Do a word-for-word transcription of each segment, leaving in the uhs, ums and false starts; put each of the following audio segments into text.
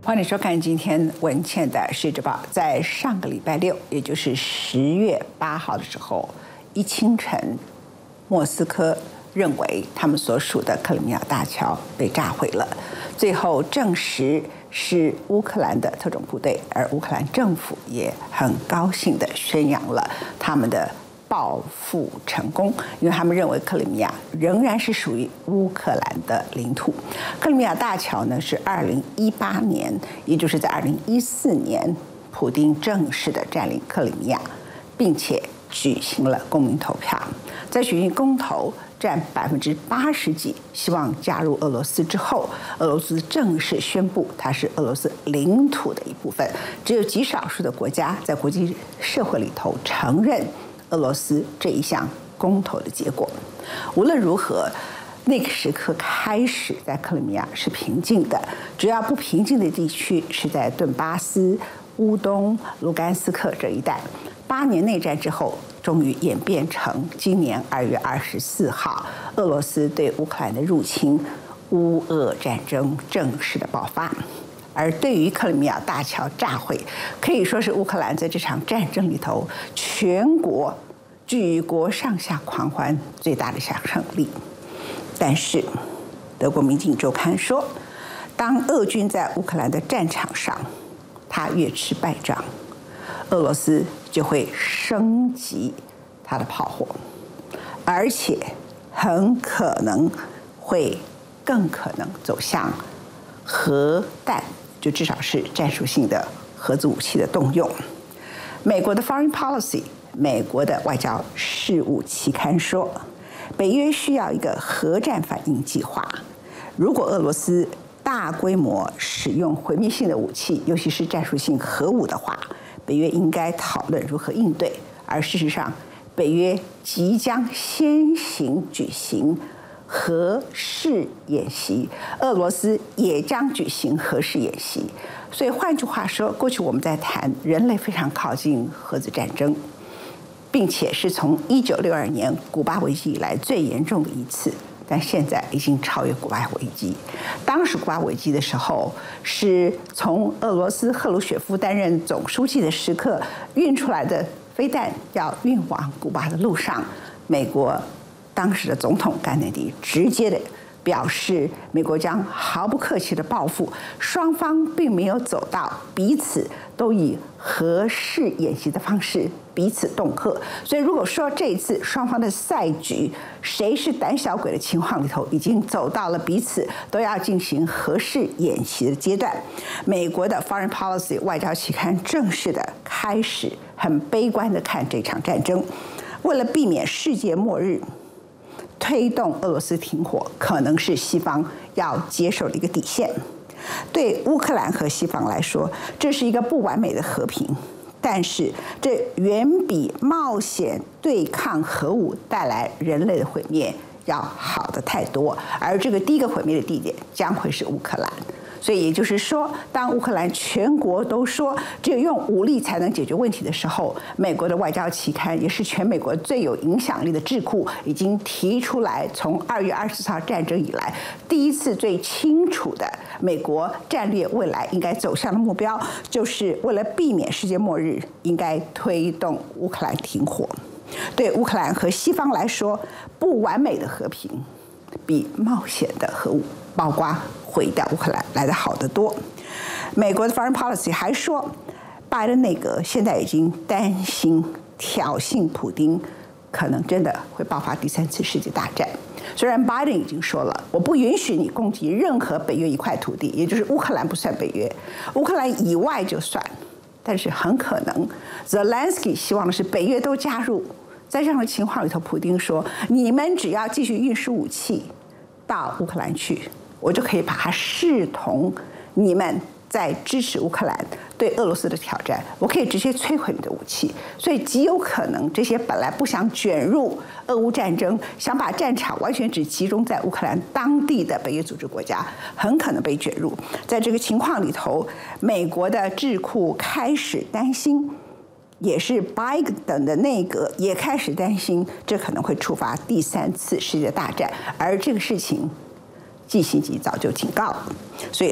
欢迎收看今天文茜的《世界报》。在上个礼拜六，也就是十月八号的时候，一清晨，莫斯科认为他们所属的克里米亚大桥被炸毁了，最后证实是乌克兰的特种部队，而乌克兰政府也很高兴地宣扬了他们的报复成功，因为他们认为克里米亚仍然是属于乌克兰的领土。克里米亚大桥呢是二零一八年，也就是在二零一四年，普丁正式的占领克里米亚，并且举行了公民投票。在举行公投占百分之八十几，希望加入俄罗斯之后，俄罗斯正式宣布它是俄罗斯领土的一部分。只有极少数的国家在国际社会里头承认俄罗斯这一项公投的结果。无论如何，那个时刻开始，在克里米亚是平静的，主要不平静的地区是在顿巴斯、乌东、卢甘斯克这一带。八年内战之后，终于演变成今年二月二十四号，俄罗斯对乌克兰的入侵，乌俄战争正式的爆发。而对于克里米亚大桥炸毁，可以说是乌克兰在这场战争里头全国举国上下狂欢最大的响胜力。但是，德国《民警周刊》说，当俄军在乌克兰的战场上，他越吃败仗，俄罗斯就会升级他的炮火，而且很可能会更可能走向核弹，就至少是战术性的核子武器的动用。美国的 Foreign Policy， 美国的外交事务期刊说，北约需要一个核战反应计划。如果俄罗斯大规模使用毁灭性的武器，尤其是战术性核武的话，北约应该讨论如何应对。而事实上，北约即将先行举行核试演习，俄罗斯也将举行核试演习。所以换句话说，过去我们在谈人类非常靠近核子战争，并且是从一九六二年古巴危机以来最严重的一次，但现在已经超越古巴危机。当时古巴危机的时候，是从俄罗斯赫鲁雪夫担任总书记的时刻运出来的飞弹要运往古巴的路上，美国当时的总统甘乃迪直接的表示，美国将毫不客气的报复。双方并没有走到彼此都以核试演习的方式彼此恫吓。所以如果说这一次双方的赛局谁是胆小鬼的情况里头，已经走到了彼此都要进行核试演习的阶段，美国的 Foreign Policy 外交期刊正式的开始很悲观的看这场战争。为了避免世界末日，推动俄罗斯停火可能是西方要接受的一个底线。对乌克兰和西方来说，这是一个不完美的和平，但是这远比冒险对抗核武带来人类的毁灭要好的太多。而这个第一个毁灭的地点将会是乌克兰。所以也就是说，当乌克兰全国都说只有用武力才能解决问题的时候，美国的外交期刊，也是全美国最有影响力的智库，已经提出来，从二月二十四号战争以来，第一次最清楚的美国战略未来应该走向的目标，就是为了避免世界末日，应该推动乌克兰停火。对乌克兰和西方来说，不完美的和平比冒险的核武，包括毁掉乌克兰来得好得多。美国的 Foreign Policy 还说，拜登内阁现在已经担心挑衅普丁，可能真的会爆发第三次世界大战。虽然拜登已经说了，我不允许你攻击任何北约一块土地，也就是乌克兰不算北约，乌克兰以外就算，但是很可能 Zelensky 希望的是北约都加入。在这样的情况里头，普丁说，你们只要继续运输武器到乌克兰去，我就可以把它视同你们在支持乌克兰对俄罗斯的挑战，我可以直接摧毁你的武器。所以极有可能这些本来不想卷入俄乌战争，想把战场完全只集中在乌克兰当地的北约组织国家，很可能被卷入。在这个情况里头，美国的智库开始担心，也是拜登的内阁也开始担心，这可能会触发第三次世界大战。而这个事情，季辛吉早就警告了，所以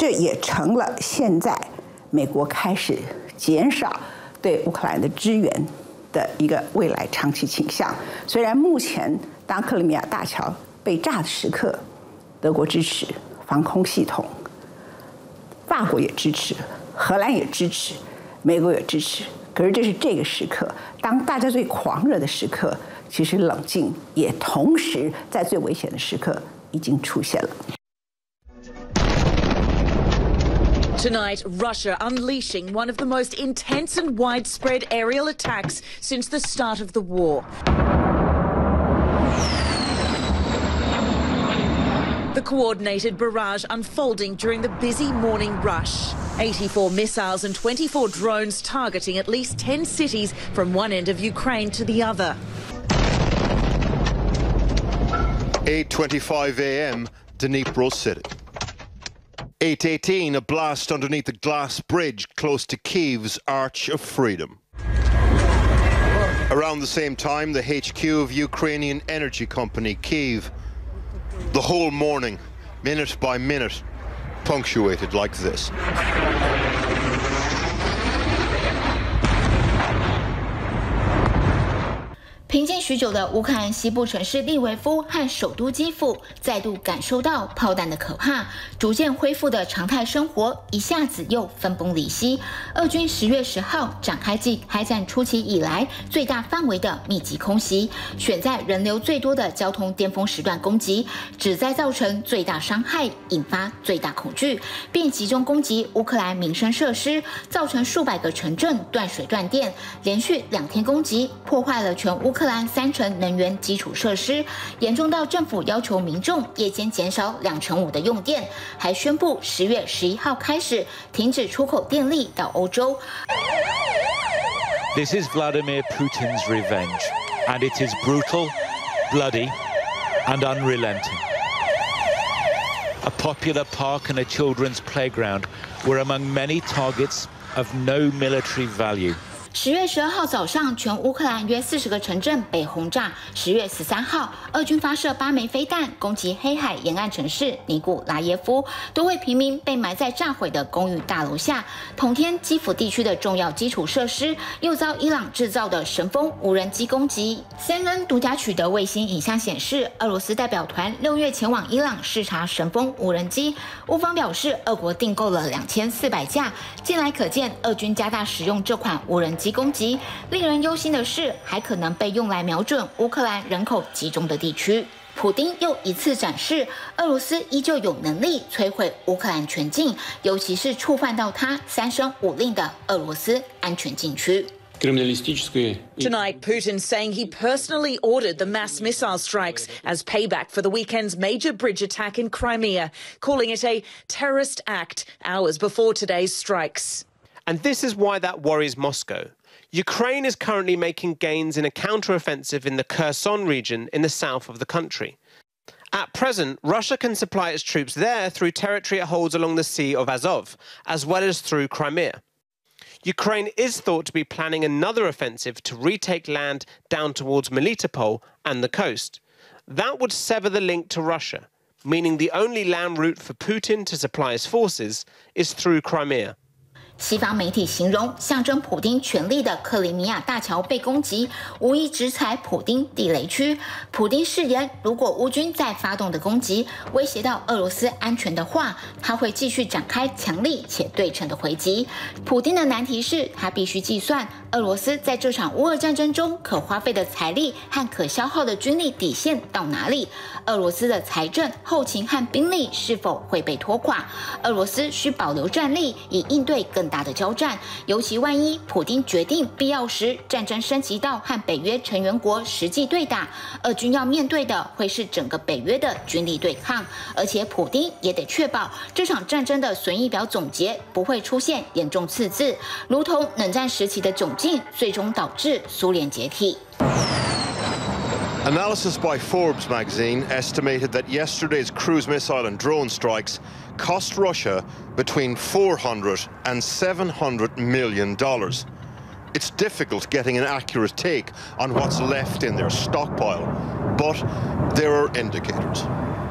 这也成了现在美国开始减少对乌克兰的支援的一个未来长期倾向。虽然目前当克里米亚大桥被炸的时刻，德国支持防空系统，法国也支持，荷兰也支持，美国也支持。可是这是这个时刻，当大家最狂热的时刻，其实冷静也同时在最危险的时刻已经出现了。 Tonight, Russia unleashing one of the most intense and widespread aerial attacks since the start of the war. The coordinated barrage unfolding during the busy morning rush. eighty-four missiles and twenty-four drones targeting at least ten cities from one end of Ukraine to the other. eight twenty-five a m, Dnipro City. eight eighteen, a blast underneath the glass bridge close to Kyiv's Arch of Freedom. Around the same time, the H Q of Ukrainian energy company Kyiv. The whole morning, minute by minute, punctuated like this. 平静许久的乌克兰西部城市利维夫和首都基辅再度感受到炮弹的可怕，逐渐恢复的常态生活一下子又分崩离析。俄军十月十号展开继开战初期以来最大范围的密集空袭，选在人流最多的交通巅峰时段攻击，旨在造成最大伤害，引发最大恐惧，并集中攻击乌克兰民生设施，造成数百个城镇断水断电，连续两天攻击破坏了全乌克兰。乌克兰三成能源基础设施，严重到政府要求民众夜间减少两成五的用电，还宣布十月十一号开始停止出口电力到欧洲。 This is Vladimir Putin's revenge, and it is brutal, bloody, and unrelenting. A popular park and a children's playground were among many targets of no military value. 十月十二号早上，全乌克兰约四十个城镇被轰炸。十月十三号，俄军发射八枚飞弹攻击黑海沿岸城市尼古拉耶夫，多位平民被埋在炸毁的公寓大楼下。同天，基辅地区的重要基础设施又遭伊朗制造的神风无人机攻击。C N N 独家取得卫星影像显示，俄罗斯代表团六月前往伊朗视察神风无人机。乌方表示，俄国订购了两千四百架。近来可见，俄军加大使用这款无人机。 攻击，令人忧心的是，还可能被用来瞄准乌克兰人口集中的地区。普丁又一次展示，俄罗斯依旧有能力摧毁乌克兰全境，尤其是触犯到他三声五令的俄罗斯安全禁区。 Tonight, Putin saying he personally ordered the mass missile strikes as payback for the weekend's major bridge attack in Crimea, calling it a terrorist act hours before today's strikes. And this is why that worries Moscow. Ukraine is currently making gains in a counter-offensive in the Kherson region in the south of the country. At present, Russia can supply its troops there through territory it holds along the Sea of Azov, as well as through Crimea. Ukraine is thought to be planning another offensive to retake land down towards Melitopol and the coast. That would sever the link to Russia, meaning the only land route for Putin to supply his forces is through Crimea. 西方媒体形容象征普丁权力的克里米亚大桥被攻击，无疑直踩普丁地雷区。普丁誓言，如果乌军再发动的攻击威胁到俄罗斯安全的话，他会继续展开强力且对称的回击。普丁的难题是，他必须计算俄罗斯在这场乌俄战争中可花费的财力和可消耗的军力底线到哪里。俄罗斯的财政、后勤和兵力是否会被拖垮？俄罗斯需保留战力，以应对更大的交战，尤其万一普丁决定必要时战争升级到和北约成员国实际对打，俄军要面对的会是整个北约的军力对抗，而且普丁也得确保这场战争的损益表总结不会出现严重赤字，如同冷战时期的窘境，最终导致苏联解体。 Analysis by Forbes magazine estimated that yesterday's cruise missile and drone strikes cost Russia between four hundred and seven hundred million dollars. It's difficult getting an accurate take on what's left in their stockpile, but there are indicators.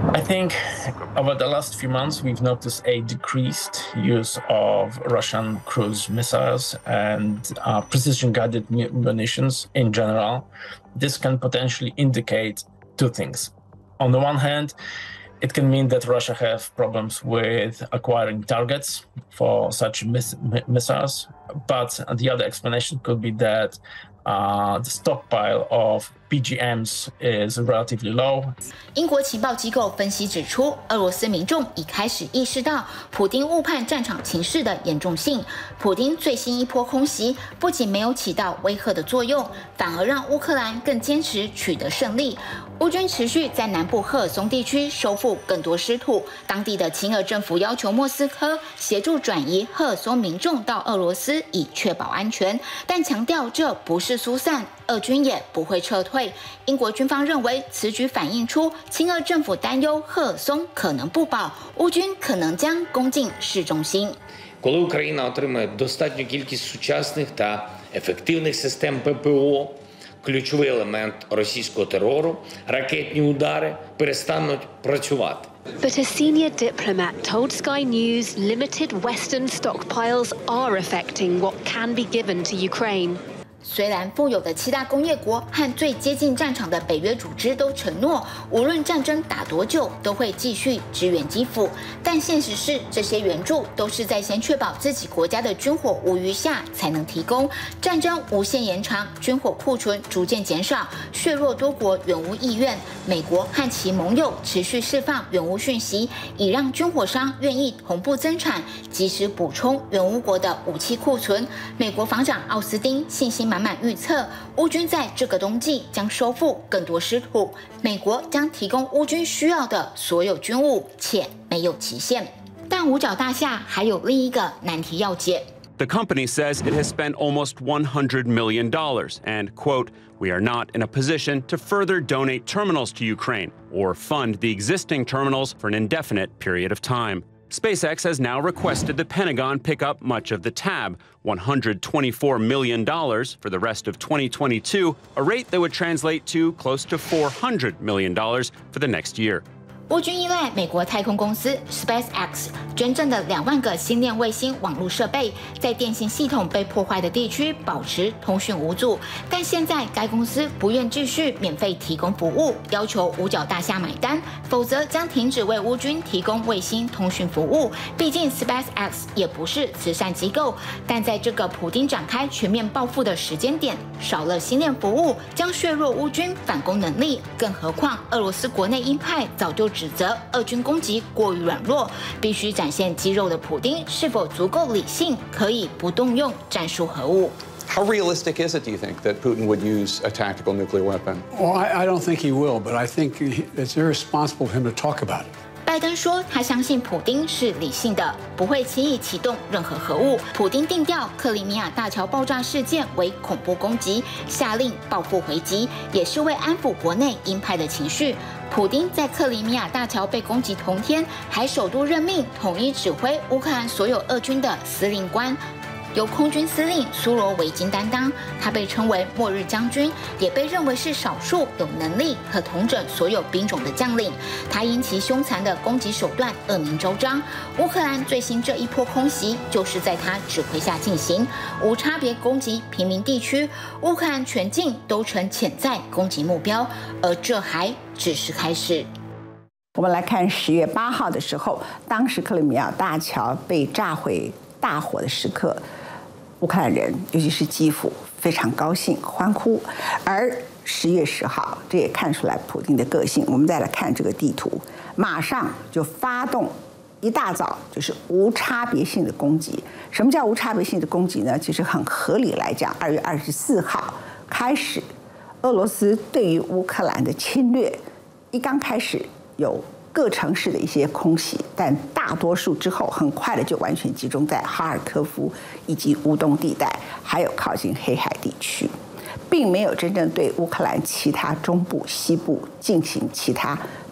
I think over the last few months, we've noticed a decreased use of Russian cruise missiles and uh, precision-guided munitions in general. This can potentially indicate two things. On the one hand, it can mean that Russia have problems with acquiring targets for such miss missiles, but the other explanation could be that uh, the stockpile of B G Ms is relatively low. 英国情报机构分析指出，俄罗斯民众已开始意识到普丁误判战场情势的严重性。普丁最新一波空袭不仅没有起到威吓的作用，反而让乌克兰更坚持取得胜利。乌军持续在南部赫尔松地区收复更多失土。当地的亲俄政府要求莫斯科协助转移赫尔松民众到俄罗斯，以确保安全，但强调这不是疏散。 俄军也不会撤退。英国军方认为，此举反映出亲俄政府担忧赫尔松可能不保，乌军可能将攻进市中心。 Коли Україна отримає достатню кількість сучасних та ефективних систем ППО, ключовий елемент російського терору, ракетні удари перестануть працювати. But a senior diplomat told Sky News limited Western stockpiles are affecting what can be given to Ukraine. 虽然富有的七大工业国和最接近战场的北约组织都承诺，无论战争打多久，都会继续支援基辅，但现实是，这些援助都是在先确保自己国家的军火无虞下才能提供。战争无限延长，军火库存逐渐减少，削弱多国援乌意愿。美国和其盟友持续释放援乌讯息，以让军火商愿意同步增产，及时补充援乌国的武器库存。美国防长奥斯汀信心满满预测，乌军在这个冬季将收复更多失土，美国将提供乌军需要的所有军务，且没有期限。但五角大厦还有另一个难题要解。 The company says it has spent almost one hundred million dollars and, quote, we are not in a position to further donate terminals to Ukraine or fund the existing terminals for an indefinite period of time. SpaceX has now requested the Pentagon pick up much of the tab, one hundred twenty-four million dollars for the rest of twenty twenty-two, a rate that would translate to close to four hundred million dollars for the next year. 乌军依赖美国太空公司 SpaceX 捐赠的两万个星链卫星网络设备，在电信系统被破坏的地区保持通讯无阻。但现在该公司不愿继续免费提供服务，要求五角大厦买单，否则将停止为乌军提供卫星通讯服务。毕竟 SpaceX 也不是慈善机构，但在这个普丁展开全面报复的时间点，少了星链服务将削弱乌军反攻能力。更何况俄罗斯国内鹰派早就指责俄军攻击过于软弱，必须展现肌肉的普丁是否足够理性，可以不动用战术核武。 How realistic is it, do you think, that Putin would use a tactical nuclear weapon? Well, I, I don't think he will, but I think it's irresponsible for him to talk about it. 拜登说，他相信普丁是理性的，不会轻易启动任何核武。普丁定调克里米亚大桥爆炸事件为恐怖攻击，下令报复回击，也是为安抚国内鹰派的情绪。普丁在克里米亚大桥被攻击同天，还首度任命统一指挥乌克兰所有俄军的司令官。 由空军司令苏罗维金担当，他被称为“末日将军”，也被认为是少数有能力可统整所有兵种的将领。他因其凶残的攻击手段恶名昭彰。乌克兰最新这一波空袭就是在他指挥下进行，无差别攻击平民地区，乌克兰全境都成潜在攻击目标，而这还只是开始。 我们来看十月八号的时候，当时克里米亚大桥被炸毁大火的时刻。 乌克兰人，尤其是基辅，非常高兴欢呼。而十月十号，这也看出来普丁的个性。我们再来看这个地图，马上就发动，一大早就是无差别性的攻击。什么叫无差别性的攻击呢？其实很合理来讲，二月二十四号开始，俄罗斯对于乌克兰的侵略，一刚开始有 各城市的一些空袭，但大多数之后很快的就完全集中在哈尔科夫以及乌东地带，还有靠近黑海地区，并没有真正对乌克兰其他中部、西部进行其他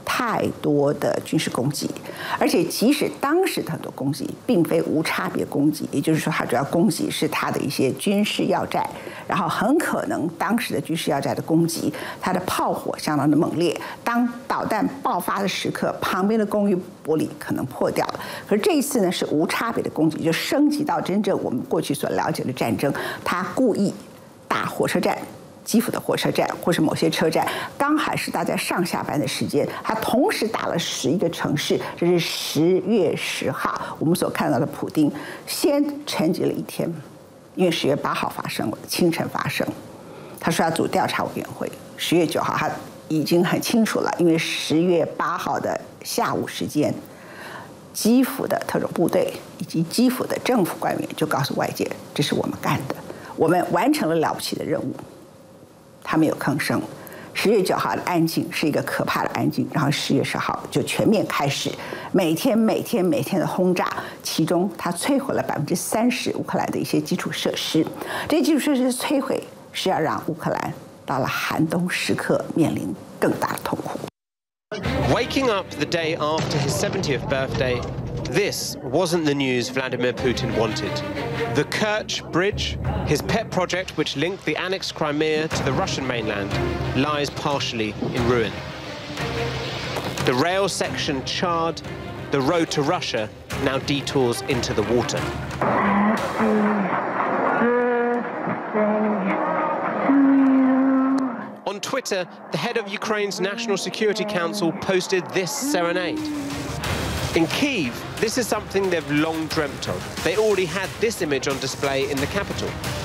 太多的军事攻击，而且即使当时的很多攻击并非无差别攻击，也就是说，它主要攻击是它的一些军事要寨，然后很可能当时的军事要寨的攻击，它的炮火相当的猛烈。当导弹爆发的时刻，旁边的公寓玻璃可能破掉了。可是这一次呢，是无差别的攻击，就升级到真正我们过去所了解的战争，它故意打火车站。基辅的火车站或是某些车站，刚好是大家上下班的时间，他同时打了十一个城市。这是十月十号，我们所看到的普丁先沉寂了一天，因为十月八号发生了，清晨发生。他说要组调查委员会，十月九号他已经很清楚了，因为十月八号的下午时间，基辅的特种部队以及基辅的政府官员就告诉外界，这是我们干的，我们完成了了不起的任务。他没有吭声。十月九号的安静是一个可怕的安静，然后十月十号就全面开始，每天每天每天的轰炸，其中它摧毁了百分之三十乌克兰的一些基础设施。这些基础设施摧毁是要让乌克兰到了寒冬时刻面临更大的痛苦。 Waking up the day after his seventieth birthday, this wasn't the news Vladimir Putin wanted. The Kerch Bridge, his pet project which linked the annexed Crimea to the Russian mainland, lies partially in ruin. The rail section charred, the road to Russia now detours into the water. On Twitter, the head of Ukraine's National Security Council posted this serenade. In Kyiv, this is something they've long dreamt of. They already had this image on display in the capital.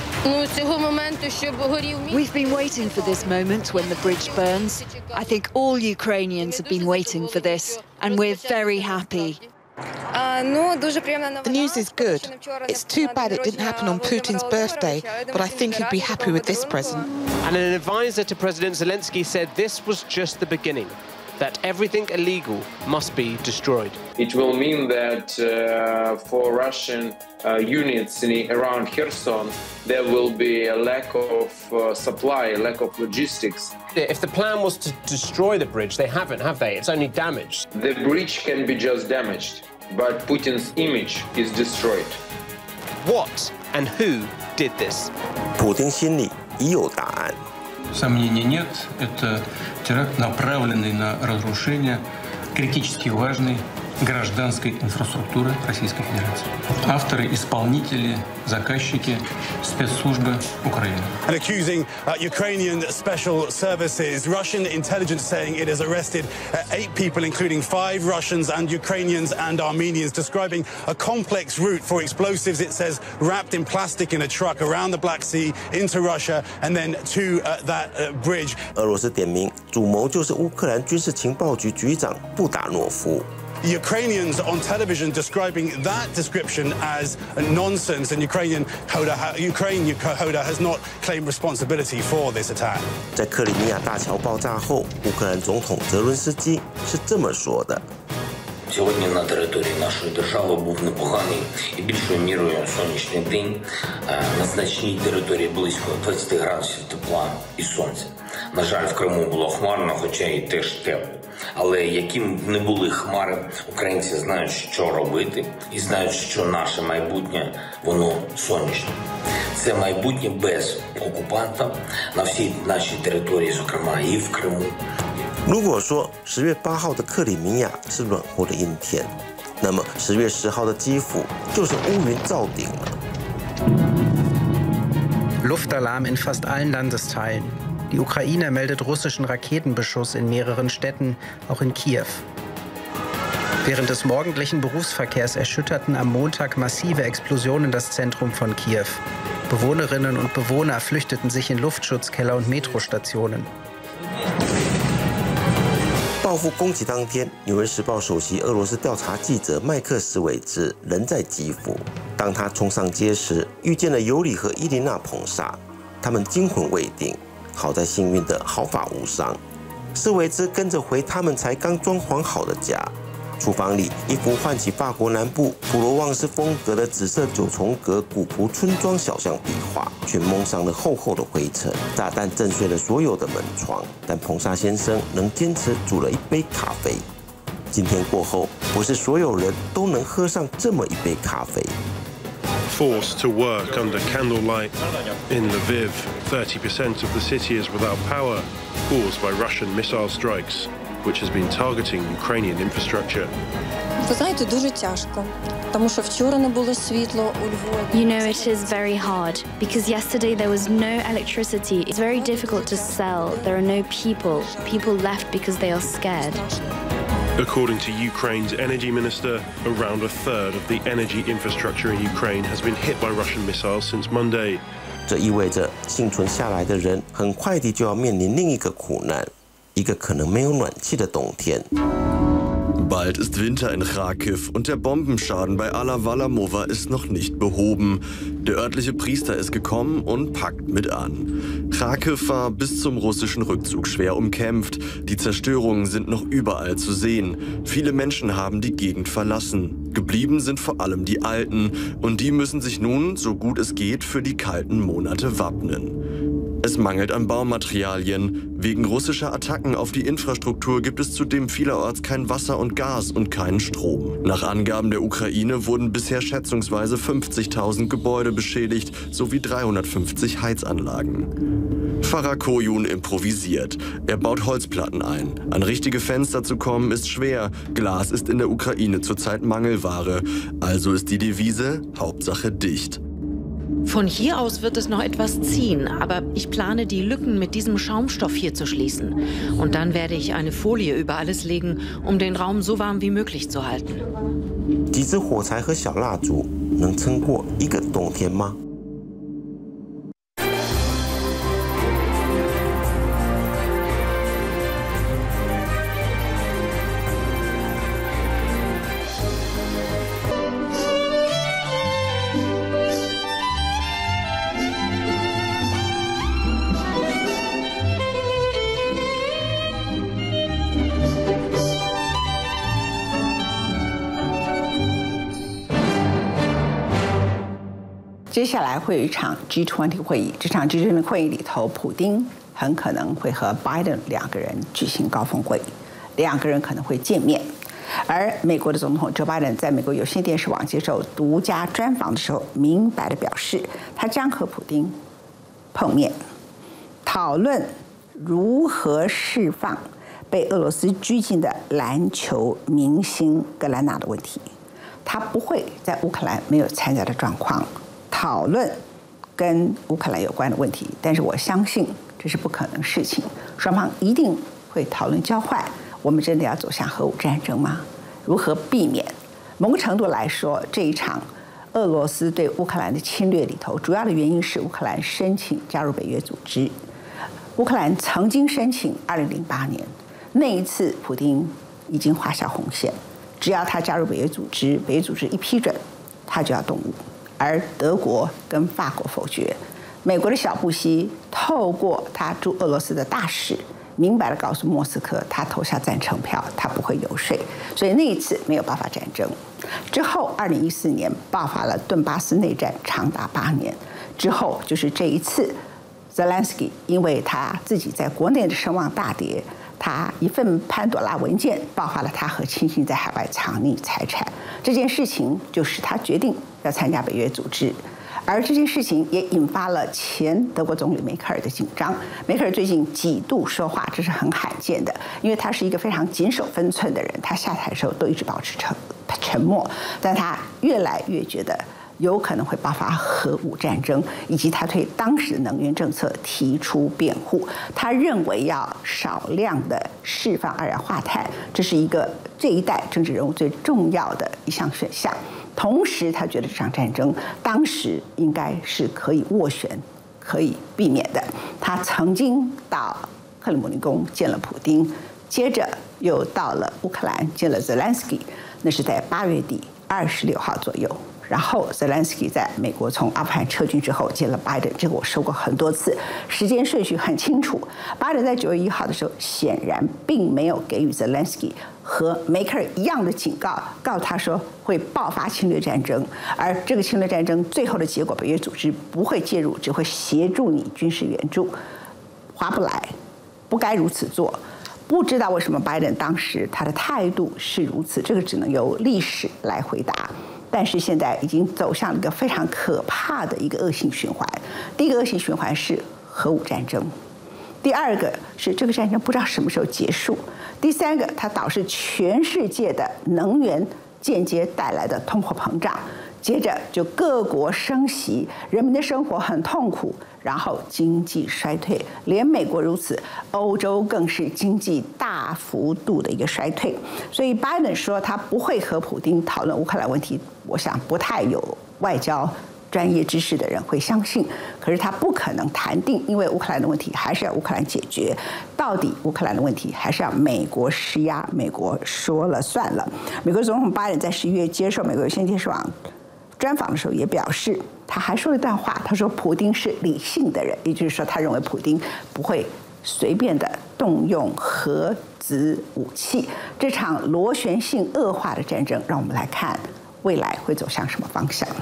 We've been waiting for this moment when the bridge burns. I think all Ukrainians have been waiting for this, and we're very happy. The news is good. It's too bad it didn't happen on Putin's birthday, but I think he'd be happy with this present. And an advisor to President Zelensky said this was just the beginning, that everything illegal must be destroyed. It will mean that uh, for Russian uh, units in, around Kherson, there will be a lack of uh, supply, a lack of logistics. If the plan was to destroy the bridge, they haven't, have they? It's only damaged. The bridge can be just damaged, but Putin's image is destroyed. What and who did this? 普丁心里已有答案。 Сомнений нет, это теракт, направленный на разрушение критически важной гражданской инфраструктуры Российской Федерации. Авторы, исполнители, заказчики, спецслужбы Украины. And accusing uh, Ukrainian special services, Russian intelligence saying it has arrested uh, eight people, including five Russians and Ukrainians and Armenians, describing a complex route for explosives, it says, wrapped in plastic in a truck around the Black Sea into Russia and then to uh, that uh, bridge. 俄罗斯点名主谋就是乌克兰军事情报局局长布达诺夫。 Ukrainians on television describing that description as nonsense, and Ukrainian Hoda, Ukraine Hoda has not claimed responsibility for this attack. 在克里米亚大桥爆炸后，乌克兰总统泽伦斯基是这么说的。 Сьогодні на території нашої держави був непоганий і більшою мірою сонячний день. На значній території близько двадцять градусів тепла і сонця. На жаль, в Криму було хмарно, хоча і теж тепло. Але яким б не були хмари, українці знають, що робити, і знають, що наше майбутнє, воно сонячне. Це майбутнє без окупанта на всій нашій території, зокрема і в Криму. 如果说十月八号的克里米亚是暖和的阴天，那么十月十号的基辅就是乌云罩顶了。 Luftalarm in fast allen Landesteilen. Die Ukraine meldet russischen Raketenbeschuss in mehreren Städten, auch in Kiew. Während des morgendlichen Berufsverkehrs erschütterten am Montag massive Explosionen das Zentrum von Kiew. Bewohnerinnen und Bewohner flüchteten sich in Luftschutzkeller und Metrostationen. 报复攻击当天，《纽约时报》首席俄罗斯调查记者麦克斯韦兹仍在基辅。当他冲上街时，遇见了尤里和伊琳娜彭萨，他们惊魂未定，好在幸运的毫发无伤。斯韦兹跟着回他们才刚装潢好的家。 厨房里，一幅唤起法国南部普罗旺斯风格的紫色九重阁古朴村庄小巷壁画，却蒙上了厚厚的灰尘。炸弹震碎了所有的门窗，但彭萨先生仍坚持煮了一杯咖啡。今天过后，不是所有人都能喝上这么一杯咖啡。 Forced to work under candlelight in Lviv, thirty percent of the city is without power, caused by Russian missile strikes, which has been targeting Ukrainian infrastructure. Ви знаєте, дуже тяжко, тому що вчора не було світло у Львові. You know, it is very hard because yesterday there was no electricity. It's very difficult to sell. There are no people. People left because they are scared. According to Ukraine's energy minister, around a third of the energy infrastructure in Ukraine has been hit by Russian missiles since Monday. 这意味着幸存下来的人很快地就要面临另一个苦难，一个可能没有暖气的冬天。 Bald ist Winter in Kharkiv und der Bombenschaden bei Ala-Walamova ist noch nicht behoben. Der örtliche Priester ist gekommen und packt mit an. Kharkiv war bis zum russischen Rückzug schwer umkämpft. Die Zerstörungen sind noch überall zu sehen. Viele Menschen haben die Gegend verlassen. Geblieben sind vor allem die Alten und die müssen sich nun, so gut es geht, für die kalten Monate wappnen. Es mangelt an Baumaterialien. Wegen russischer Attacken auf die Infrastruktur gibt es zudem vielerorts kein Wasser und Gas und keinen Strom. Nach Angaben der Ukraine wurden bisher schätzungsweise fünfzigtausend Gebäude beschädigt sowie dreihundertfünfzig Heizanlagen. Pfarrer Koyun improvisiert. Er baut Holzplatten ein. An richtige Fenster zu kommen ist schwer. Glas ist in der Ukraine zurzeit Mangelware. Also ist die Devise Hauptsache dicht. Von hier aus wird es noch etwas ziehen, aber ich plane, die Lücken mit diesem Schaumstoff hier zu schließen. Und dann werde ich eine Folie über alles legen, um den Raum so warm wie möglich zu halten. 几支火柴和小蜡烛能撑过一个冬天吗？ 接下来会有一场 G 二十 会议，这场 G 二十 会议里头，普丁很可能会和拜登两个人举行高峰会，两个人可能会见面。而美国的总统 Joe Biden 在美国有线电视网接受独家专访的时候，明白地表示，他将和普丁碰面，讨论如何释放被俄罗斯拘禁的篮球明星格兰纳的问题。他不会在乌克兰没有参加的状况 讨论跟乌克兰有关的问题，但是我相信这是不可能事情。双方一定会讨论交换。我们真的要走向核武战争吗？如何避免？某个程度来说，这一场俄罗斯对乌克兰的侵略里头，主要的原因是乌克兰申请加入北约组织。乌克兰曾经申请，二零零八年那一次，普丁已经画下红线，只要他加入北约组织，北约组织一批准，他就要动武。 而德国跟法国否决，美国的小布希透过他驻俄罗斯的大使，明白地告诉莫斯科，他投下赞成票，他不会游说，所以那一次没有爆发战争。之后，二零一四年爆发了顿巴斯内战，长达八年。之后就是这一次，泽连斯基因为他自己在国内的声望大跌，他一份潘朵拉文件爆发了他和亲信在海外藏匿财产这件事情，就使他决定 要参加北约组织，而这件事情也引发了前德国总理梅克尔的紧张。梅克尔最近几度说话，这是很罕见的，因为他是一个非常谨守分寸的人，他下台的时候都一直保持沉沉默，但他越来越觉得 有可能会爆发核武战争，以及他对当时的能源政策提出辩护。他认为要少量的释放二氧化碳，这是一个这一代政治人物最重要的一项选项。同时，他觉得这场战争当时应该是可以斡旋、可以避免的。他曾经到克里姆林宫见了普丁，接着又到了乌克兰见了泽连斯基，那是在八月底 二十六号左右。 然后 Zelensky 在美国从阿富汗撤军之后见了拜登，这个我说过很多次，时间顺序很清楚。拜登在九月一号的时候，显然并没有给予 Zelensky 和梅克尔一样的警告，告诉他说会爆发侵略战争，而这个侵略战争最后的结果，北约组织不会介入，只会协助你军事援助，划不来，不该如此做。不知道为什么拜登当时他的态度是如此，这个只能由历史来回答。但是现在已经走向了一个非常可怕的一个恶性循环。第一个恶性循环是核武战争，第二个是这个战争不知道什么时候结束，第三个它导致全世界的能源间接带来的通货膨胀，接着就各国升息，人民的生活很痛苦，然后经济衰退，连美国如此，欧洲更是经济大幅度的一个衰退。所以拜登说他不会和普丁讨论乌克兰问题，我想不太有外交专业知识的人会相信。可是他不可能谈定，因为乌克兰的问题还是要乌克兰解决。到底乌克兰的问题还是要美国施压，美国说了算了。美国总统拜登在十一月接受美国有线电视网专访的时候也表示，他还说了一段话，他说普丁是理性的人，也就是说他认为普丁不会随便的动用核子武器。这场螺旋性恶化的战争，让我们来看未来会走向什么方向。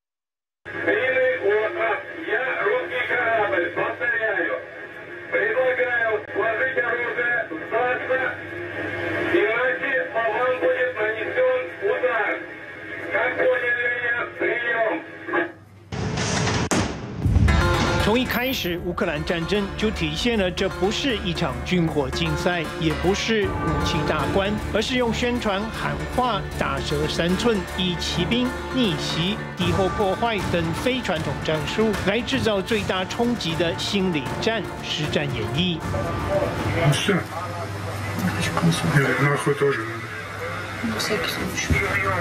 从一开始，乌克兰战争就体现了这不是一场军火竞赛，也不是武器大关，而是用宣传、喊话、打折三寸、以骑兵、逆袭、敌后破坏等非传统战术来制造最大冲击的心理战实战演绎。 все. Нахуй тоже надо. На всякий случай.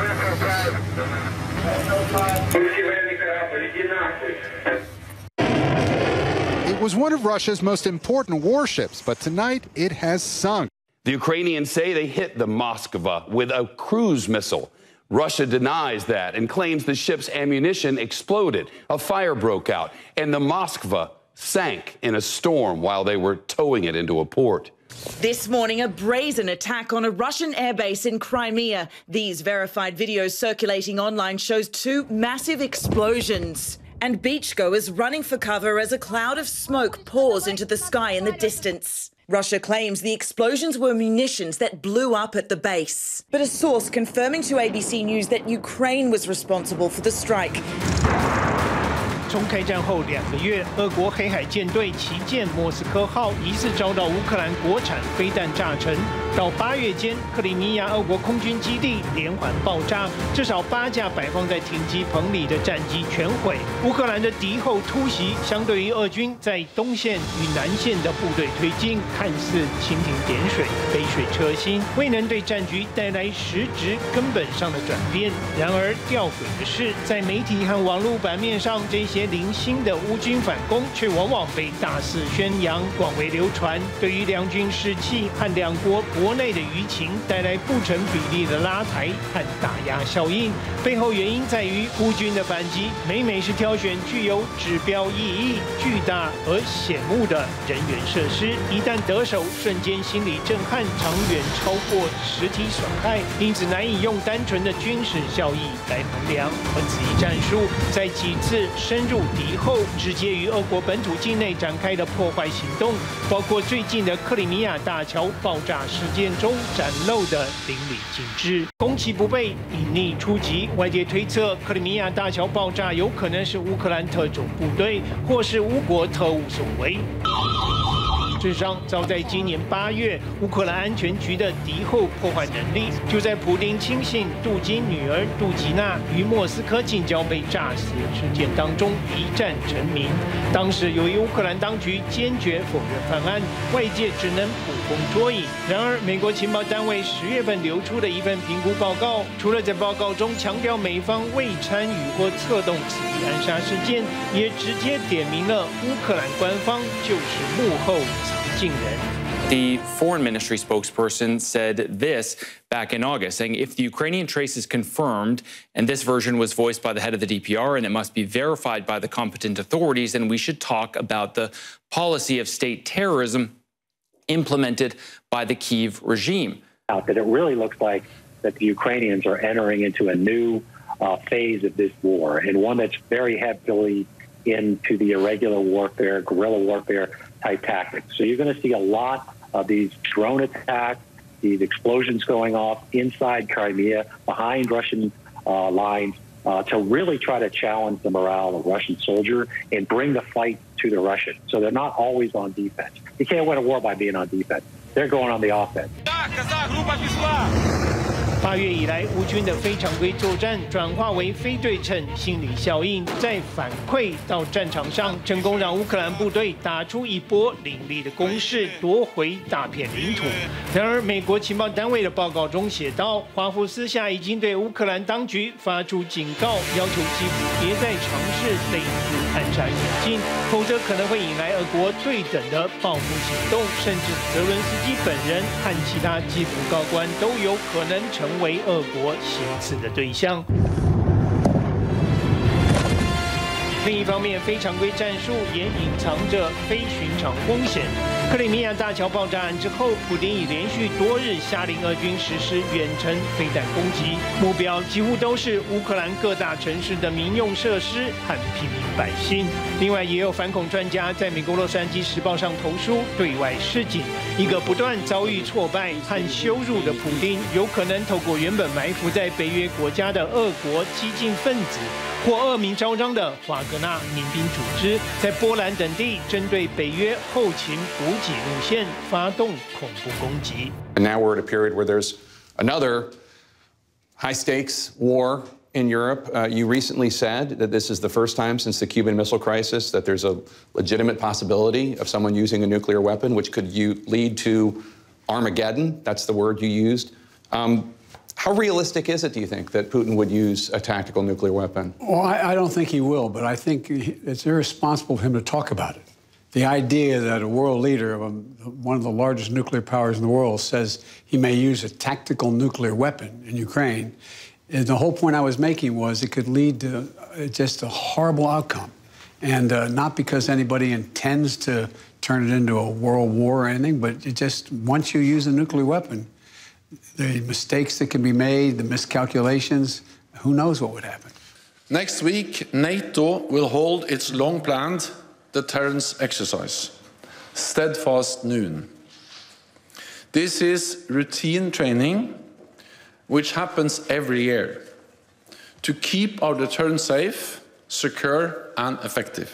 It was one of Russia's most important warships, but tonight it has sunk. The Ukrainians say they hit the Moskva with a cruise missile. Russia denies that and claims the ship's ammunition exploded. A fire broke out, and the Moskva sank in a storm while they were towing it into a port. This morning, a brazen attack on a Russian airbase in Crimea. These verified videos circulating online shows two massive explosions. And beachgoers running for cover as a cloud of smoke pours into the sky in the distance. Russia claims the explosions were munitions that blew up at the base. But a source confirming to A B C News that Ukraine was responsible for the strike. 从开战后两个月，俄国黑海舰队旗舰莫斯科号疑似遭到乌克兰国产飞弹炸沉。到八月间，克里米亚俄国空军基地连环爆炸，至少八架摆放在停机棚里的战机全毁。乌克兰的敌后突袭，相对于俄军在东线与南线的部队推进，看似蜻蜓点水、杯水车薪，未能对战局带来实质根本上的转变。然而，吊诡的是，在媒体和网络版面上，这些零星的乌军反攻，却往往被大肆宣扬、广为流传，对于两军士气和两国国内的舆情带来不成比例的拉抬和打压效应。背后原因在于乌军的反击，每每是挑选具有指标意义、巨大而显目的人员设施，一旦得手，瞬间心理震撼长远超过实体损害，因此难以用单纯的军事效益来衡量。而此一战术，在几次深入敌后、直接于俄国本土境内展开的破坏行动，包括最近的克里米亚大桥爆炸事件中展露的淋漓尽致。攻其不备，隐匿出击。外界推测，克里米亚大桥爆炸有可能是乌克兰特种部队或是乌国特务所为。事实上，早在今年八月，乌克兰安全局的敌后破坏能力，就在普丁亲信杜金女儿杜吉娜于莫斯科近郊被炸死事件当中一战成名。当时由于乌克兰当局坚决否认犯案，外界只能捕风捉影。然而，美国情报单位十月份流出的一份评估报告，除了在报告中强调美方未参与或策动此一暗杀事件，也直接点明了乌克兰官方就是幕后藏镜人。 The foreign ministry spokesperson said this back in August, saying if the Ukrainian trace is confirmed, and this version was voiced by the head of the D P R, and it must be verified by the competent authorities, then we should talk about the policy of state terrorism implemented by the Kyiv regime. That it really looks like that the Ukrainians are entering into a new uh, phase of this war, and one that's very heavily into the irregular warfare, guerrilla warfare type tactics. So you're going to see a lot of these drone attacks, these explosions going off inside Crimea, behind Russian uh, lines, uh, to really try to challenge the morale of Russian soldier and bring the fight to the Russians. So they're not always on defense. You can't win a war by being on defense. They're going on the offense. 八月以来，乌军的非常规作战转化为非对称心理效应，再反馈到战场上，成功让乌克兰部队打出一波凌厉的攻势，夺回大片领土。然而，美国情报单位的报告中写道，华府私下已经对乌克兰当局发出警告，要求基辅别再尝试类似暗杀演进，否则可能会引来俄国对等的报复行动，甚至泽伦斯基本人和其他基辅高官都有可能成为俄国行刺的对象。另一方面，非常规战术也隐藏着非寻常风险。克里米亚大桥爆炸案之后，普丁已连续多日下令俄军实施远程飞弹攻击，目标几乎都是乌克兰各大城市的民用设施和平民百姓。另外，也有反恐专家在美国《洛杉矶时报》上投书，对外示警：一个不断遭遇挫败和羞辱的普丁，有可能透过原本埋伏在北约国家的俄国激进分子或恶名昭彰的华格纳民兵组织，在波兰等地针对北约后勤补给路线发动恐怖攻击。 And now we're at a period where there's another high-stakes war in Europe. Uh, you recently said that this is the first time since the Cuban Missile Crisis that there's a legitimate possibility of someone using a nuclear weapon, which could you, lead to Armageddon. That's the word you used. Um, How realistic is it, do you think, that Putin would use a tactical nuclear weapon? Well, I, I don't think he will, but I think it's irresponsible of him to talk about it. The idea that a world leader of a, one of the largest nuclear powers in the world says he may use a tactical nuclear weapon in Ukraine, and the whole point I was making was it could lead to just a horrible outcome. And uh, not because anybody intends to turn it into a world war or anything, but it just, once you use a nuclear weapon, the mistakes that can be made, the miscalculations, who knows what would happen. Next week, NATO will hold its long-planned deterrence exercise, Steadfast Noon. This is routine training, which happens every year, to keep our deterrence safe, secure, and effective.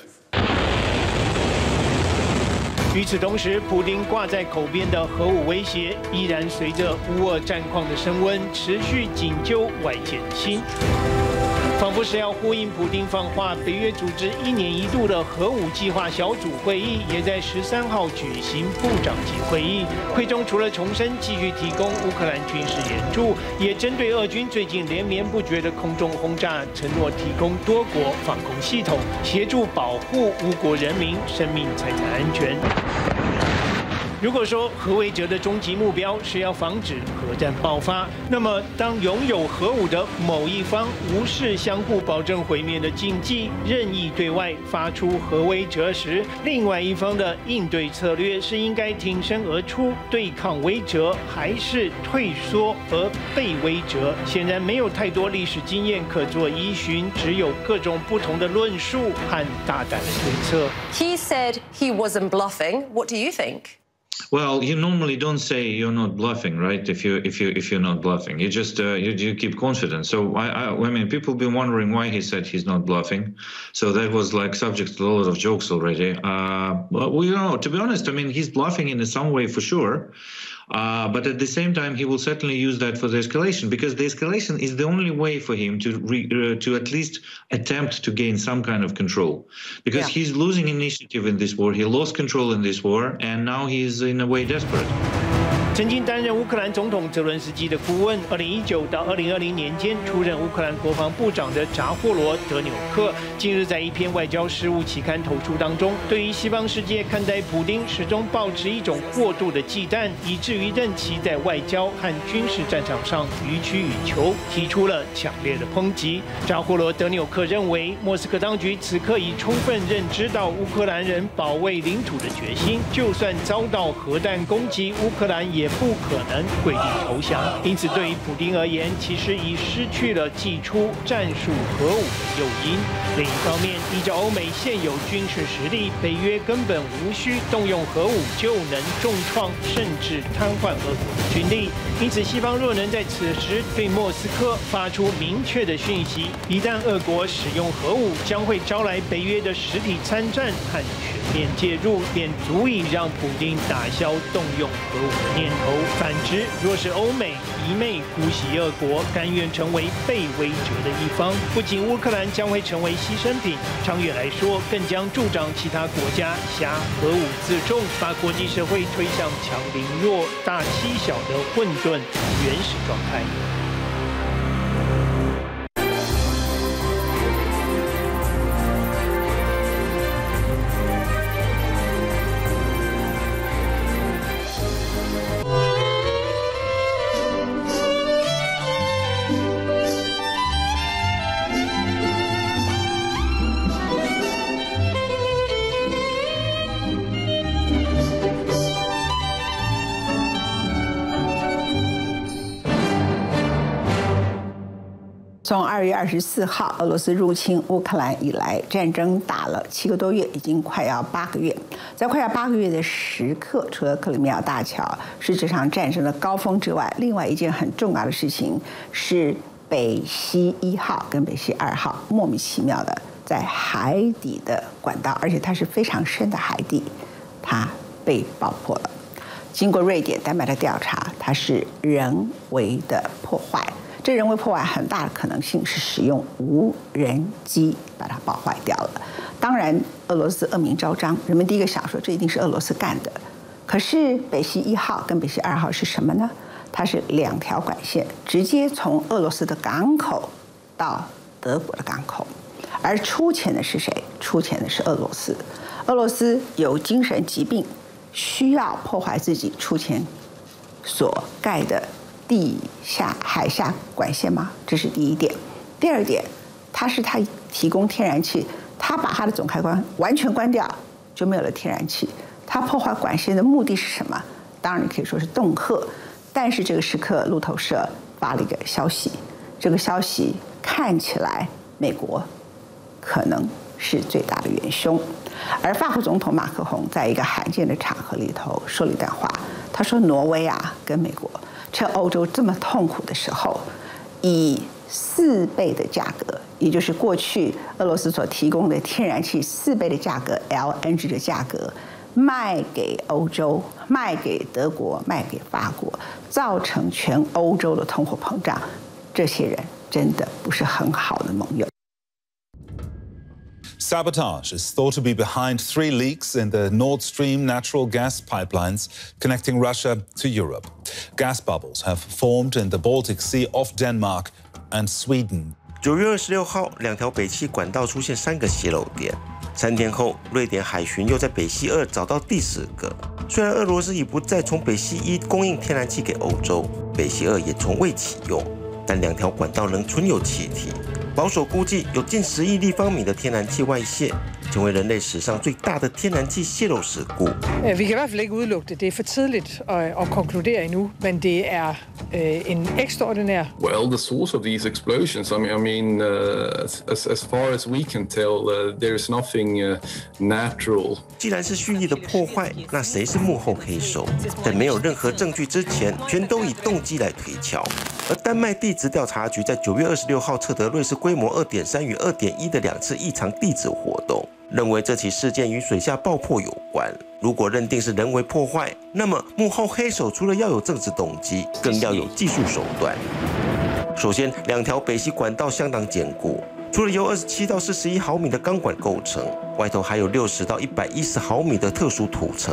与此同时，普丁挂在口边的核武威胁，依然随着乌俄战况的升温，持续紧揪外界的心。仿佛是要呼应普丁放话，北约组织一年一度的核武计划小组会议，也在十三号举行部长级会议。会中除了重申继续提供乌克兰军事援助，也针对俄军最近连绵不绝的空中轰炸，承诺提供多国防空系统，协助保护乌国人民生命财产安全。如果说核威慑的终极目标是要防止核战爆发，那么当拥有核武的某一方无视相互保证毁灭的禁忌，任意对外发出核威慑时，另外一方的应对策略是应该挺身而出对抗威慑，还是退缩而被威慑？显然没有太多历史经验可做依循，只有各种不同的论述和大胆的推测。 He said he wasn't bluffing. What do you think? Well, you normally don't say you're not bluffing, right? If you if you if you're not bluffing, you just uh, you, you keep confident. So I, I I mean, people have been wondering why he said he's not bluffing. So that was like subject to a lot of jokes already. Uh, well, you know, to be honest, I mean, he's bluffing in some way for sure. Uh, but at the same time, he will certainly use that for the escalation, because the escalation is the only way for him to re, uh, to at least attempt to gain some kind of control, because yeah. he's losing initiative in this war. He lost control in this war, and now he's in a way desperate. 曾经担任乌克兰总统泽伦斯基的顾问，二零一九到二零二零年间出任乌克兰国防部长的扎霍罗德纽克，近日在一篇外交事务期刊投书当中，对于西方世界看待普丁始终抱持一种过度的忌惮，以至于任其在外交和军事战场上予取予求，提出了强烈的抨击。扎霍罗德纽克认为，莫斯科当局此刻已充分认知到乌克兰人保卫领土的决心，就算遭到核弹攻击，乌克兰也不可能跪地投降。因此，对于普丁而言，其实已失去了祭出战术核武的诱因。另一方面，依照欧美现有军事实力，北约根本无需动用核武就能重创甚至瘫痪俄国的军力。因此，西方若能在此时对莫斯科发出明确的讯息，一旦俄国使用核武，将会招来北约的实体参战和全面介入，便足以让普丁打消动用核武的念头。反之，若是欧美一昧姑息俄国，甘愿成为被威慑的一方，不仅乌克兰将会成为牺牲品，长远来说，更将助长其他国家挟核武自重，把国际社会推向强凌弱、大欺小的混沌原始状态。 从二月二十四号俄罗斯入侵乌克兰以来，战争打了七个多月，已经快要八个月。在快要八个月的时刻，除了克里米亚大桥是这场战争的高峰之外，另外一件很重要的事情是北溪一号跟北溪二号莫名其妙的在海底的管道，而且它是非常深的海底，它被爆破了。经过瑞典、丹麦的调查，它是人为的破坏。这人为破坏很大的可能性是使用无人机把它爆坏掉了。当然，俄罗斯恶名昭彰，人们第一个想说这一定是俄罗斯干的。可是北溪一号跟北溪二号是什么呢？它是两条管线，直接从俄罗斯的港口到德国的港口，而出钱的是谁？出钱的是俄罗斯。俄罗斯有精神疾病，需要破坏自己出钱所盖的地下海下管线吗？这是第一点。第二点，它是它提供天然气，它把它的总开关完全关掉，就没有了天然气。它破坏管线的目的是什么？当然可以说是恫吓。但是这个时刻，路透社发了一个消息，这个消息看起来美国可能是最大的元凶。而法国总统马克宏在一个罕见的场合里头说了一段话，他说：“挪威啊，跟美国。”趁欧洲这么痛苦的时候，以四倍的价格，也就是过去俄罗斯所提供的天然气四倍的价格 L N G 的价格，卖给欧洲、卖给德国、卖给法国，造成全欧洲的通货膨胀。这些人真的不是很好的盟友。 Sabotage is thought to be behind three leaks in the Nord Stream natural gas pipelines connecting Russia to Europe. Gas bubbles have formed in the Baltic Sea off Denmark and Sweden. 九月二十六号，两条北溪管道出现三个泄漏点。三天后，瑞典海巡又在北溪二找到第十个。虽然俄罗斯已不再从北溪一供应天然气给欧洲，北溪二也从未启用，但两条管道仍存有气体。保守估计有近十亿立方米的天然气外泄，成为人类史上最大的天然气泄漏事故。 Vi kan i hvert fald ikke udelukke det. Det er for tidligt at konkludere endnu, men det er en ekstraordinær. Well, the source of these explosions, I mean, I mean, uh, as as far as we can tell, uh, there is nothing uh, natural. 既然是蓄意的破坏，那谁是幕后黑手？在没有任何证据之前，全都以动机来推敲。而丹麦地质调查局在九月二十六号测得瑞士规模二点三与二点一的两次异常地质活动，认为这起事件与水下爆破有关。如果认定是人为破坏，那么幕后黑手除了要有政治动机，更要有技术手段。首先，两条北溪管道相当坚固，除了由二十七到四十一毫米的钢管构成，外头还有六十到一百一十毫米的特殊涂层，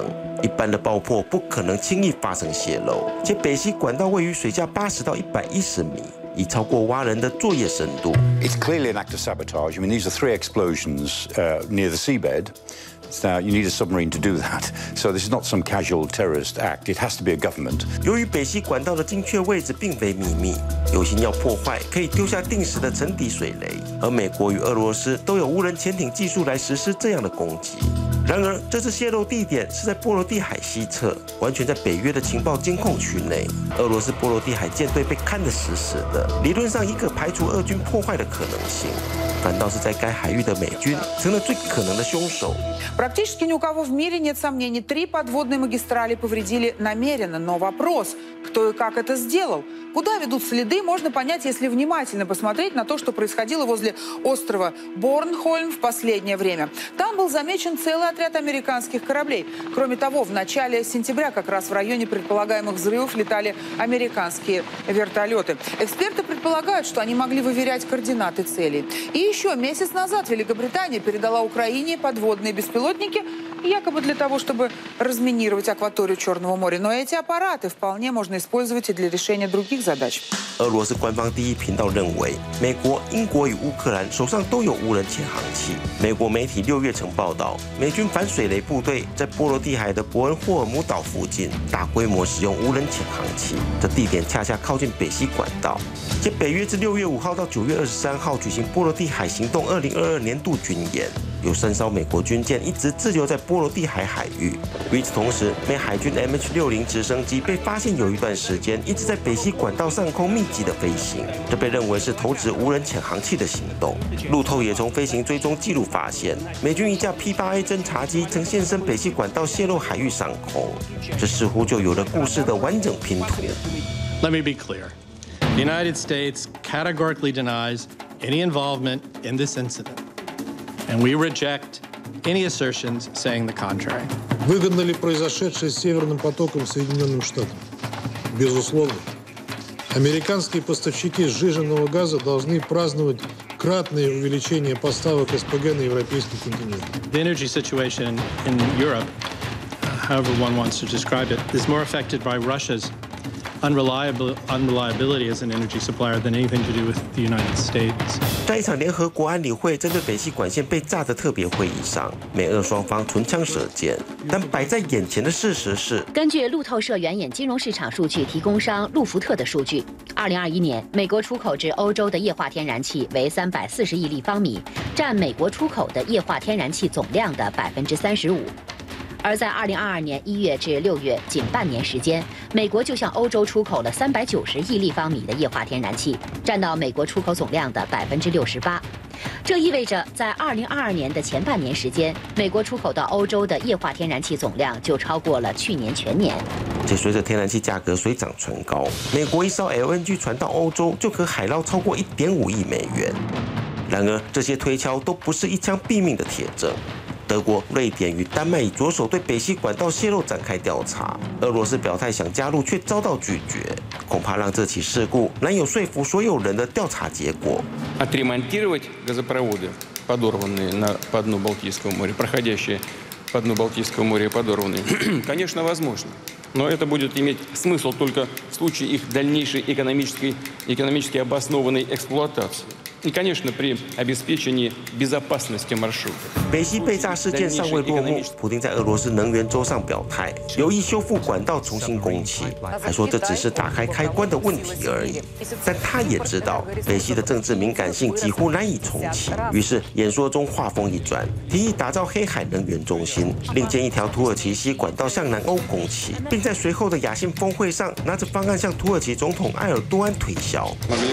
一般的爆破不可能轻易发生泄漏，且北溪管道位于水下八十到一百一十米。 已超过蛙人的作业深度。 It's clearly an act of sabotage. I mean, these are three explosions uh, near the seabed. Now, you need a submarine to do that. So this is not some casual terrorist act. It has to be a government. 由于北溪管道的精确位置并非秘密，有心要破坏，可以丢下定时的沉底水雷。而美国与俄罗斯都有无人潜艇技术来实施这样的攻击。然而，这次泄漏地点是在波罗的海西侧，完全在北约的情报监控区内。俄罗斯波罗的海舰队被看得死死的，理论上已可排除俄军破坏的可能性。 反倒是在该海域的美军成了最可能的凶手。 Практически ни у кого в мире нет сомнений, три подводные магистрали повредили намеренно. Но вопрос, кто и как это сделал? Куда ведут следы, можно понять, если внимательно посмотреть на то, что происходило возле острова Борнхольм в последнее время. Там был замечен целый отряд американских кораблей. Кроме того, в начале сентября как раз в районе предполагаемых взрывов летали американские вертолеты. Эксперты предполагают, что они могли выверять координаты целей. И еще месяц назад Великобритания передала Украине подводные беспилотники, якобы для того, чтобы разминировать акваторию Черного моря. Но эти аппараты вполне можно использовать и для решения других задач. 俄罗斯官方第一频道认为，美国、英国与乌克兰手上都有无人潜航器。美国媒体六月曾报道，美军反水雷部队在波罗的海的伯恩霍尔姆岛附近大规模使用无人潜航器，这地点恰恰靠近北溪管道。且北约自六月五号到九月二十三号举行波罗的海行动二零二二年度军演，有三艘美国军舰一直滞留在波罗的海海域。与此同时，美海军 M H 六十直升机被发现有一段时间一直在北溪管道上空密集的飞行，这被认为是投掷无人潜航器的行动。路透也从飞行追踪记录发现，美军一架 P 八 A 侦察机曾现身北溪管道泄漏海域上空，这似乎就有了故事的完整拼图。 Let me be clear. The United States categorically denies any involvement in this incident, and we reject any assertions saying the contrary. Выгодно ли произошедшее с Северным потоком Соединенным Штатам? Безусловно. Американские поставщики сжиженного газа должны праздновать кратное увеличение поставок эс пэ гэ на европейский континент. The energy situation in Europe, however one wants to describe it, is more affected by Russia's unreliable unreliability as an energy supplier than anything to do with the United States. 在一场联合国安理会针对北溪管线被炸的特别会议上，美俄双方唇枪舌剑，但摆在眼前的事实是， 根据路透社援引金融市场数据提供商路福特的数据，二零二一年美国出口至欧洲的液化天然气为三百四十亿立方米，占美国出口的液化天然气总量的百分之三十五。而在二零二二年一月至六月仅半年时间，美国就向欧洲出口了三百九十亿立方米的液化天然气，占到美国出口总量的百分之六十八。这意味着，在二零二二年的前半年时间，美国出口到欧洲的液化天然气总量就超过了去年全年。 且随着天然气价格水涨船高，美国一艘 L N G 船到欧洲就可海捞超过一点五亿美元。然而，这些推敲都不是一枪毙命的铁证。德国、瑞典与丹麦已着手对北溪管道泄漏展开调查。俄罗斯表态想加入，却遭到拒绝，恐怕让这起事故难有说服所有人的调查结果。 Отремонтировать газопроводы, подорванные на по дну Балтийского моря, проходящие по дну Балтийского моря подорванные, конечно, возможно. Но это будет иметь смысл только в случае их дальнейшей экономической, экономически обоснованной эксплуатации. И, конечно, при обеспечении безопасности маршрута. 北溪被炸事件尚未落幕，普丁在俄罗斯能源周上表态，有意修复管道重新供气，还说这只是打开开关的问题而已。但他也知道北溪的政治敏感性几乎难以重启，于是演说中话锋一转，提议打造黑海能源中心，另建一条土耳其西管道向南欧供气，并在随后的亚信峰会上拿着方案向土耳其总统埃尔多安推销。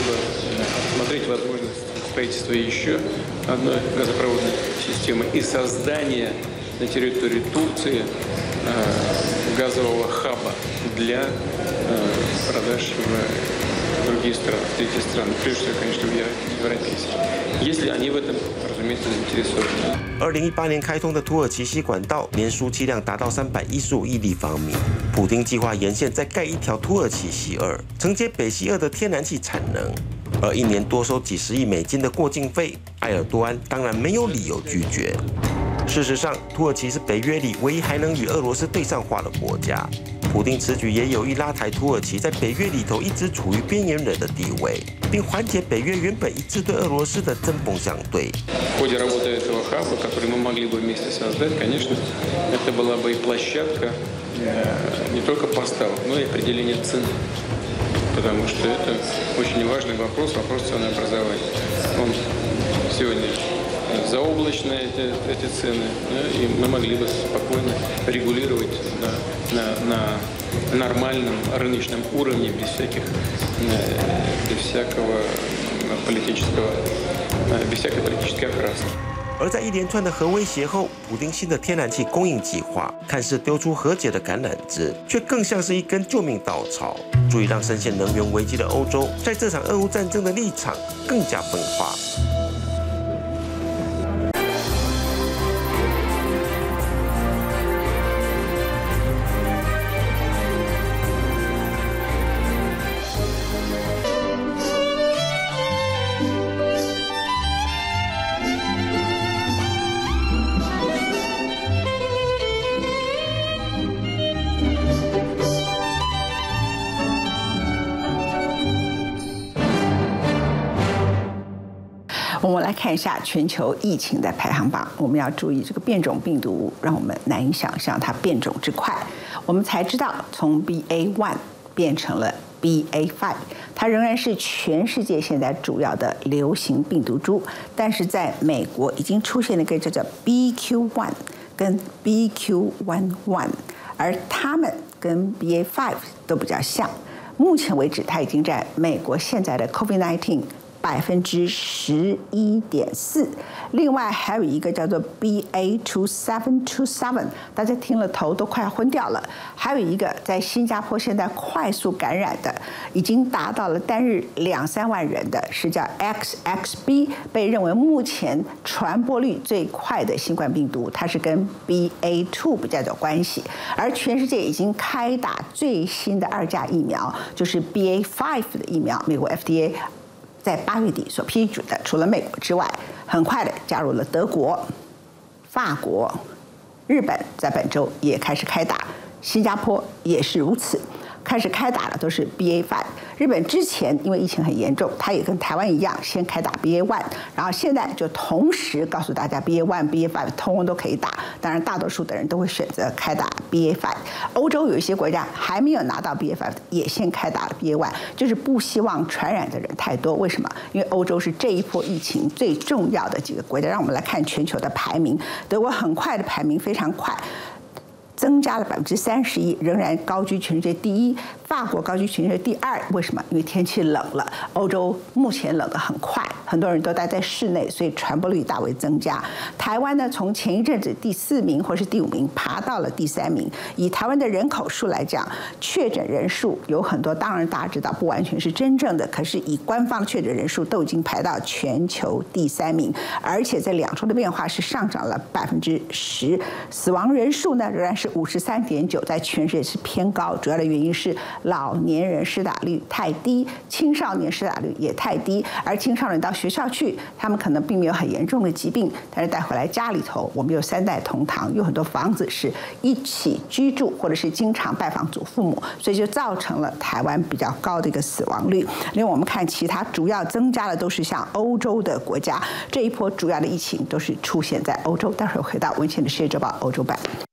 Строительство еще одной газопроводной системы и создание на территории Турции э, газового хаба для э, продаж в другие страны, в третьи страны, прежде всего, конечно, в европейские, если они в этом, разумеется, заинтересованы. 二零一八年开通的土耳其西管道年输气量达到三百一十五亿立方米，普丁计划沿线再盖一条土耳其西二，承接北溪二的天然气产能。而一年多收几十亿美金的过境费，埃尔多安当然没有理由拒绝。 事实上，土耳其是北约里唯一还能与俄罗斯对上话的国家。普丁此举也有意拉抬土耳其在北约里头一直处于边缘人的地位，并缓解北约原本一致对俄罗斯的针锋相对。 В ходе работы этого хаба, который мы могли бы вместе создать, конечно, это была бы и площадка не только поставок, но и определения цены. Потому что это очень важный вопрос, вопрос ценообразования. Он сегодня заоблачные эти, эти цены, да, и мы могли бы спокойно регулировать на, на, на нормальном рыночном уровне, без всяких, без всякого политического, без всякой политической окраски. 而在一连串的核威胁后，普丁新的天然气供应计划看似丢出和解的橄榄枝，却更像是一根救命稻草，足以让深陷能源危机的欧洲在这场俄乌战争的立场更加分化。 我们来看一下全球疫情的排行榜。我们要注意这个变种病毒，让我们难以想象它变种之快。我们才知道，从 B A 一 变成了 B A 五， 它仍然是全世界现在主要的流行病毒株。但是在美国已经出现了一个叫做 B Q 一 跟 B Q 十一， 而它们跟 B A 五 都比较像。目前为止，它已经在美国现在的 COVID 十九。百分之十一点四，另外还有一个叫做 B A 二七二七， 大家听了头都快昏掉了。还有一个在新加坡现在快速感染的，已经达到了单日两三万人的，是叫 X X B， 被认为目前传播率最快的新冠病毒，它是跟 B A 二 比较有关系。而全世界已经开打最新的二价疫苗，就是 B A 五 的疫苗，美国 F D A。在八月底所批准的，除了美国之外，很快的加入了德国、法国、日本，在本周也开始开打，新加坡也是如此。开始开打的都是 B A 五， 日本之前因为疫情很严重，它也跟台湾一样，先开打 B A 一， 然后现在就同时告诉大家 B A 一、B A 五 通通都可以打。当然，大多数的人都会选择开打 B A 五。欧洲有一些国家还没有拿到 B A 五， 也先开打了 B A 一， 就是不希望传染的人太多。为什么？因为欧洲是这一波疫情最重要的几个国家。让我们来看全球的排名，德国很快的排名非常快。增加了百分之三十一，仍然高居全世界第一。法国高居全世界第二，为什么？因为天气冷了。欧洲目前冷得很快，很多人都待在室内，所以传播率大为增加。台湾呢，从前一阵子第四名或是第五名爬到了第三名。以台湾的人口数来讲，确诊人数有很多，当然大家知道不完全是真正的，可是以官方确诊人数都已经排到全球第三名，而且在两周的变化是上涨了百分之十。死亡人数呢，仍然是五十三点九，在全世界是偏高，主要的原因是老年人施打率太低，青少年施打率也太低。而青少年到学校去，他们可能并没有很严重的疾病，但是带回来家里头，我们有三代同堂，有很多房子是一起居住，或者是经常拜访祖父母，所以就造成了台湾比较高的一个死亡率。另外，我们看其他主要增加的都是像欧洲的国家，这一波主要的疫情都是出现在欧洲。待会儿回到文茜的世界周报欧洲版。